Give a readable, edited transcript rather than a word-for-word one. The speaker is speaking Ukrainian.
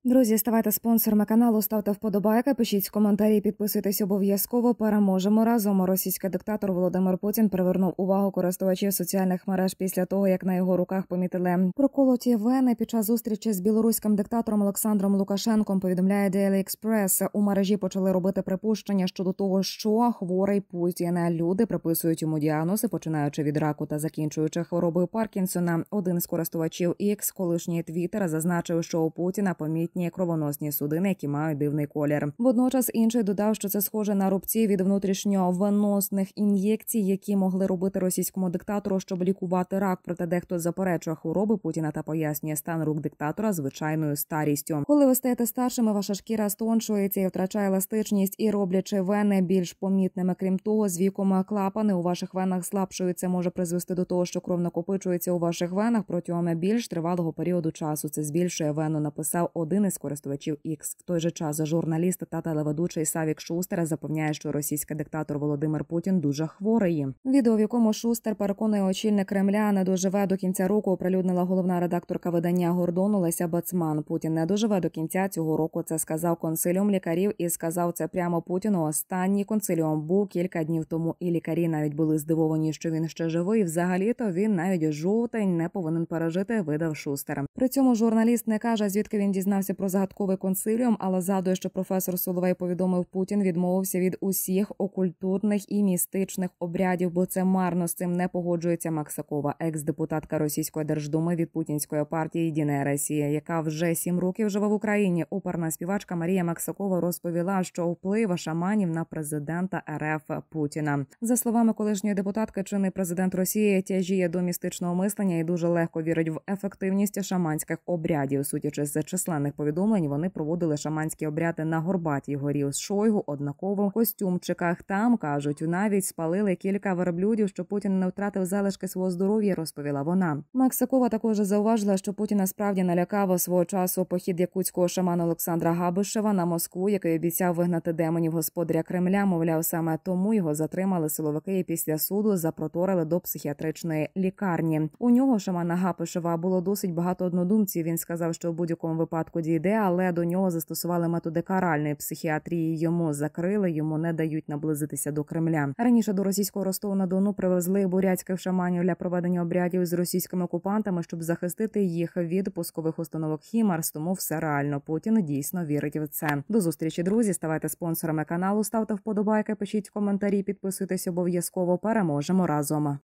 Друзі, ставайте спонсорами каналу, ставте вподобайки, пишіть коментарі, підписуйтесь обов'язково. Переможемо разом. Російський диктатор Володимир Путін привернув увагу користувачів соціальних мереж після того, як на його руках помітили проколоті вени під час зустрічі з білоруським диктатором Олександром Лукашенком, повідомляє Daily Express. У мережі почали робити припущення щодо того, що хворий Путін. Люди приписують йому діагнози, починаючи від раку та закінчуючи хворобою Паркінсона. Один з користувачів X, колишній Твіттера, зазначив, що у Путіна помітні кровоносні судини, які мають дивний колір. Водночас інший додав, що це схоже на рубці від внутрішньовеносних ін'єкцій, які могли робити російському диктатору, щоб лікувати рак. Проте дехто заперечує хвороби Путіна та пояснює стан рук диктатора звичайною старістю. Коли ви стаєте старшими, ваша шкіра стоншується і втрачає еластичність, і роблячи вени більш помітними. Крім того, з віком клапани у ваших венах слабшують. Це може призвести до того, що кров накопичується у ваших венах протягом більш тривалого періоду часу. Це збільшує вену, написав один із користувачів X. В той же час журналіст та телеведучий Савік Шустер запевняє, що російський диктатор Володимир Путін дуже хворий. Відео, в якому Шустер переконує очільник Кремля, не доживе до кінця року, оприлюднила головна редакторка видання «Гордон» Леся Бацман. Путін не доживе до кінця цього року, це сказав консиліум лікарів, і сказав це прямо Путіну. Останній консиліум був кілька днів тому, і лікарі навіть були здивовані, що він ще живий. Взагалі-то він навіть жовтень не повинен пережити, видав Шустер. При цьому журналіст не каже, звідки він дізнався про загадковий консиліум, але згадує, що професор Соловей повідомив, Путін відмовився від усіх окультурних і містичних обрядів, бо це марно, з цим не погоджується Максакова, екс-депутатка Російської Держдуми від путінської партії «Єдина Росія», яка вже 7 років живе в Україні. Оперна співачка Марія Максакова розповіла, що вплив шаманів на президента РФ Путіна. За словами колишньої депутатки, чинний президент Росії тяжіє до містичного мислення і дуже легко вірить в ефективність шаманських обрядів. Судячи з численних повідомлень, вони проводили шаманські обряди на Горбатій горі з Шойгу, однаково в костюмчиках. Там, кажуть, навіть спалили кілька верблюдів, що Путін не втратив залишки свого здоров'я, розповіла вона. Максакова також зауважила, що Путіна справді налякав свого часу похід якутського шамана Олександра Габишева на Москву, який обіцяв вигнати демонів господаря Кремля. Мовляв, саме тому його затримали силовики і після суду запроторили до психіатричної лікарні. У нього, шамана Габишева, було досить багато однодумців. Він сказав, що в будь-якому випадку дійде, але до нього застосували методи каральної психіатрії. Йому закрили, йому не дають наблизитися до Кремля. Раніше до російського Ростова-на-Дону привезли бурятських шаманів для проведення обрядів з російськими окупантами, щоб захистити їх від пускових установок «Хімарс», тому все реально. Путін дійсно вірить в це. До зустрічі, друзі. Ставайте спонсорами каналу, ставте вподобайки, пишіть коментарі, підписуйтесь обов'язково. Переможемо разом.